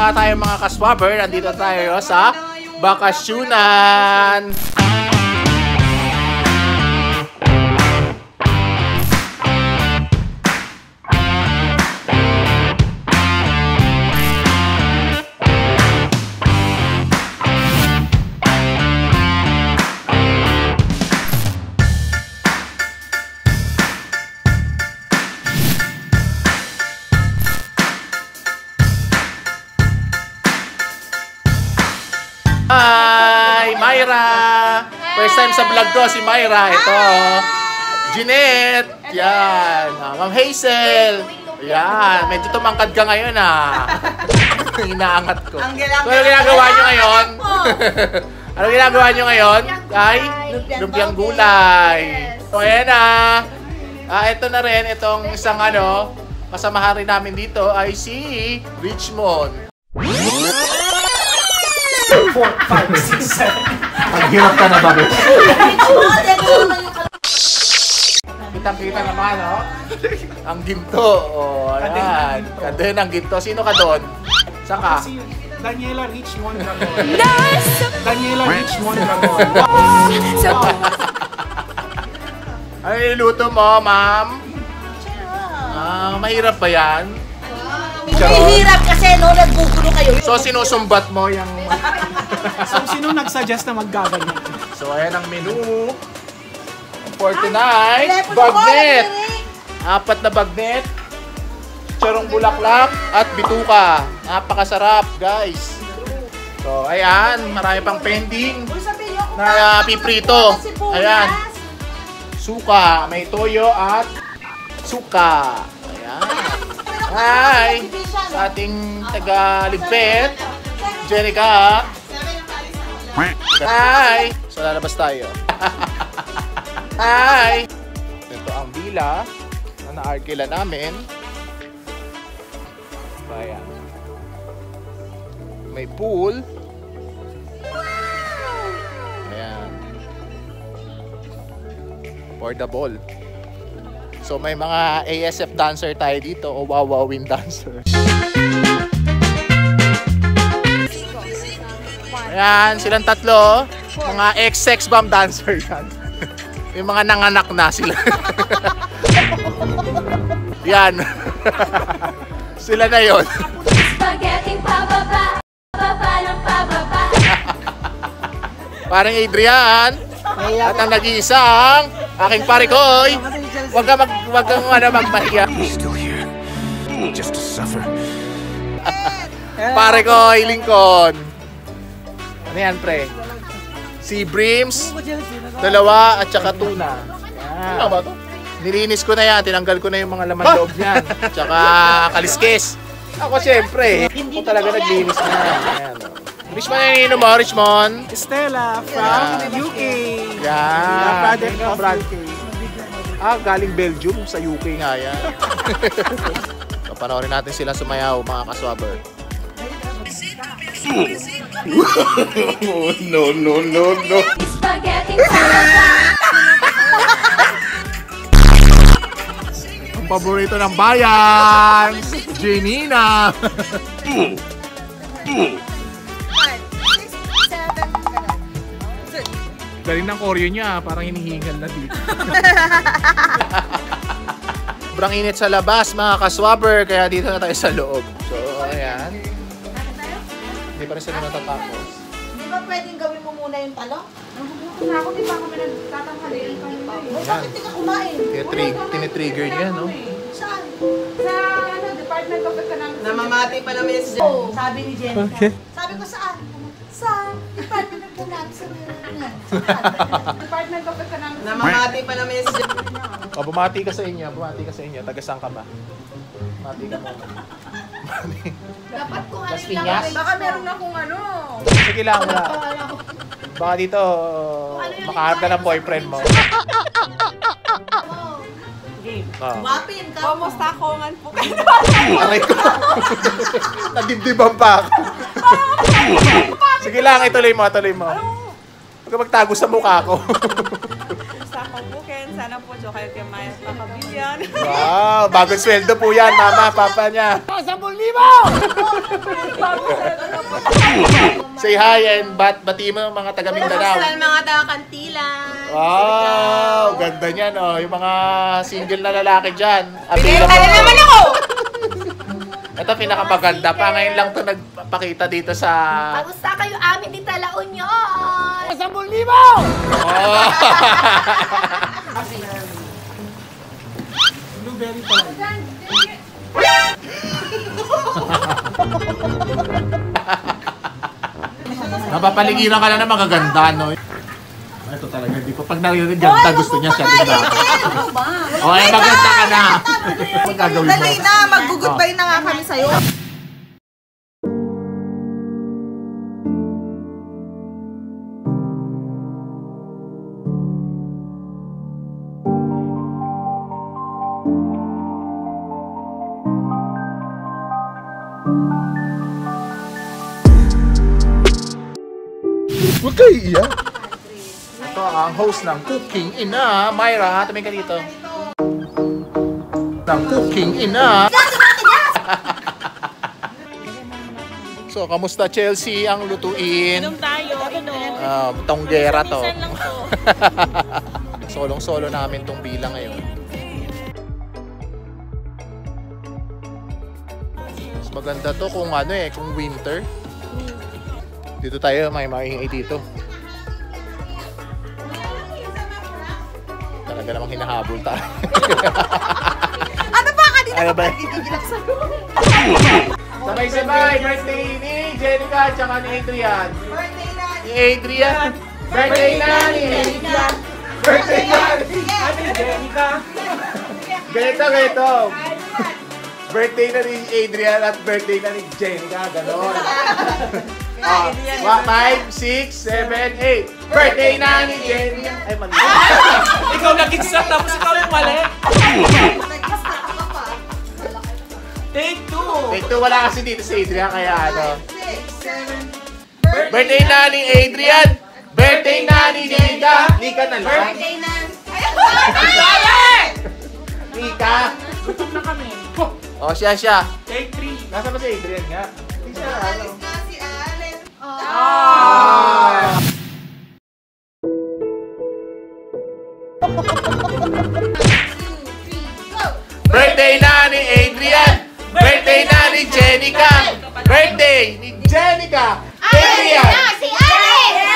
nga tayo mga ka-swabber. Nandito tayo sa bakasyunan. Hi, Myra! First time sa vlog ko, si Myra. Ito, Jeanette. Yan. Ma'am Hazel. Yan. Medyo tumangkad ka ngayon, Inaangat ko. So, ano ginagawa nyo ngayon? Ano ginagawa nyo ngayon? Ay, lumpiang gulay. So, ayan ito na rin, itong isang kasamahan rin namin dito ay si Richmond. 4, 5, 6, 7. Ang hirap ka na ba? Kitang-kita naman, ang ginto. Ayan. Kadin ang ginto. Sino ka doon? Saka? Si Daniela Richmond Dragon. Daniela Richmond Dragon. Ano niluto mo, ma'am? Mahirap ba yan? Mahirap kasi nagbugulo kayo. So, sinusumbat mo yung... So, sino nag-suggest na maggaganyan? So, ayan ang menu. For tonight, bagnet. 4 na bagnet. Chicharong bulaklak at bituka. Napakasarap, guys. So, ayan. Marami pang pending na piprito. Ayan. Suka. May toyo at suka. Ayan. Hi! Sa ating taga-ligpit, Jenica. Hi! So, lalabas tayo. Hi! Ito ang villa na na-arkila namin. Ayan. May pool. Ayan. Affordable. So, may mga ASF dancer tayo dito o wawawin dancer. Ayan, silang tatlo. Mga ex-sex bomb dancer yan. Yung mga nanganak na sila. Yan. Sila na yun. Spaghetti pababa, pababa ng pababa. Parang Adrian. At ang nag-iisang aking parikoy. Huwag kang magmahiya. Still here, just to suffer. Parikoy Lincoln. Ano yan, pre? Sea breams, 2 at saka tuna. Yan. Ano ba to? Nilinis ko na yan, tinanggal ko na yung mga laman loob niyan. Tsaka kaliskis. Ako siyempre, ako talaga naglinis na. Ayan. Richmond, ano yung mo, Richmond? Stella from UK. Yan. Product of UK. Galing Belgium, sa UK nga yan. So, panoorin natin sila sumayaw, mga kaswabber. No. Spaghetti pababa. Ang paborito ng bayan, Janina. Galing ng koryo niya, parang hinihingal na dito. Sobrang init sa labas, mga kaswabber, kaya dito na tayo sa loob. So, ayan. Hindi pa rin sila natatapos. Di ba pwedeng gawin mo muna yung talong? Nagugutom na ako, di ba kami nagtatanghalian pa yun eh. Bakit di ka kumain? Tinitrigger niya, no? Saan? Sa Department of Economics. Namamati pa namin si Oh, sabi ni Jennifer. Okay. Sabi ko saan? Sa Department of Economics. Department of Economics. Namamati pa namin si Bumati ka sa inyo, Taga saan ka ba? Bumati ka muna. Dapat kung Las ano Piñas? lang. Baka meron akong ano. Sige lang, wala. Baka dito, makaharap ka ng boyfriend mo. Wapin ka. Kumusta kongan po kayo? Aray ko. Nadibdiban pa ako. Sige lang, ituloy mo. Huwag ka magtago sa mukha ko. Kumusta kongan bukin. Sana po jo kayo kay Maya makabilyan. Wow, bagong sweldo po yan, mama, papa niya. 10,000! Say hi and bati mo ang mga taga Mindanao. Kamusta mga taga-Kantila? Wow, ganda niyan, oh. Yung mga single na lalaki dyan. Pinenta na naman ako! Ito pinakamaganda pa. Ngayon lang to nagpakita dito sa... Kamusta kayo amin ni Tala Union? 10,000! Oh. Blueberry pala. Napapaligiran ka lang na magaganda, no? Ito talaga, hindi ko. Pag narinig ganda, gusto niya siya din dapat. O, ay maganda ka na. Magagawin mo. Dali na, mag-goodbye na nga kami sa'yo. Huwag kayo iiyak. Ito ang host ng Cooking Ina, Myra. Tumingin ka dito. Ng Cooking Ina. So, kamusta Chelsea ang lutuin? Inom tayo, inom. Tonggera to. Minsan lang to. Solong-solo namin tong bilang ngayon. Mas maganda to kung ano eh, kung winter. Dito tayo, may maingay dito. Talaga namang hinahabol tayo. Ano ba? Kanina Ano ka ba? pa nagigilak sa'yo. Sabay-sabay, birthday ni Jenica at saka ni Adrian. Birthday na. Ni Adrian. Birthday na ni Adrian. Birthday na ni Jenica. Ganito. Birthday na ni Adrian at birthday na ni Jenica. Ganon. 5, 6, 7, 8. Birthday na ni Jenica. Ay, mali. Ikaw nag-start tapos ikaw yung mali. Nag-start ka pa. Take 2. Take 2, wala kasi dito si Adrian, kaya ano. 6, 7. Birthday na ni Adrian. Birthday na ni Jenica. Nika na lang. Birthday na. Nika. Gutom na kami. O, siya. Take 3. Nasaan ba si Adrian nga? Siya, ano? Alis na si Allen. Ah! Birthday na ni Adrian! Birthday na ni Jenica! Birthday ni Jenica! Adrian! Si Alex!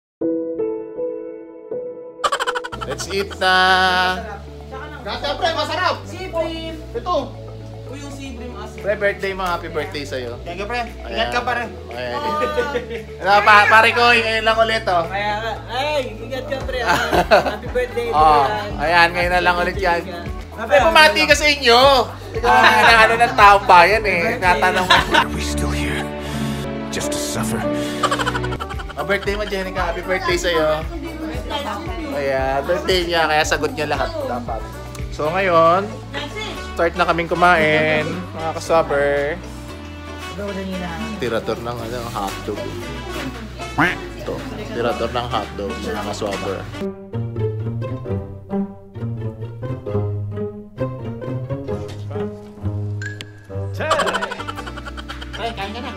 Let's eat na! Siyempre, masarap! Sibrim. Ito! O yung sibrim as. Pre, birthday mo. Happy birthday sa'yo. Thank you, pre. Ayan. Ingat ka pa rin. Ayan. Pare ko, ngayon lang ulit, oh. Kaya nga. Ay, ingat ka, pre. Happy birthday. Oh, ayan, ngayon na lang ulit yan. May pumati ka sa inyo. Ano ng taong bayan eh. Natanong mo. Why are we still here? Just to suffer. Birthday mo, Jenica. Happy birthday sa'yo. Ayan, birthday niya. Kaya sagot niya lahat. Dapat. So ngayon, start na kaming kumain. Mga kasabber. Tirador ng hotdog. Ito. Tirador ng hotdog. Mga kasabber. Ay, kain ka na.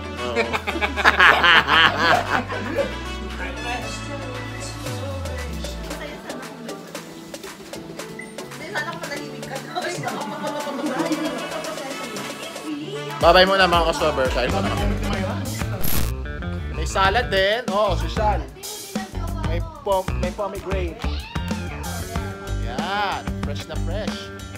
Sana ko manahimik ka. Babay muna mga kasabber. Kain mo na kami. May salad din. Oo, social. May pomegranate. Yan. Fresh na fresh.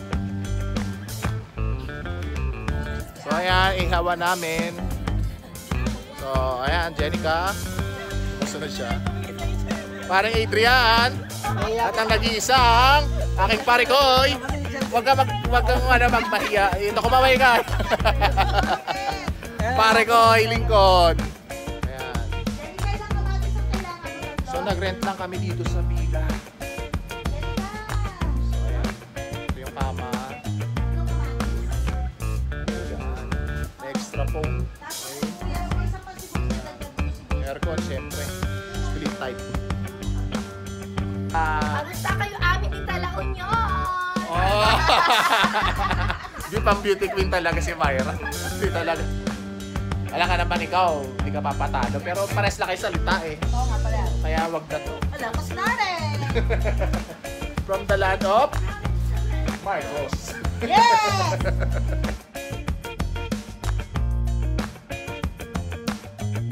So ayan, ihawa namin. So ayan, Jenica. Masunod siya. Parang Adrian. At ang nag-iisang aking pare koy. Huwag kang magmahiya. Ito, kumaway ka. Pare koy, lingkod. Ayan. So nag-rent lang kami dito sa Bila. So ayan. Ito yung kama. May extra phone. Okay. Aircon, syempre. Split type. Kamusta kayo amin ni Di pang beauty queen talaga si Myra. Hindi talaga. Alam ka naman ikaw, hindi ka papatalo. Pero pares lang kayo salita eh. Oo nga pala. Kaya wag na to. Alam, mas na rin. From the land of Marcos. Yes!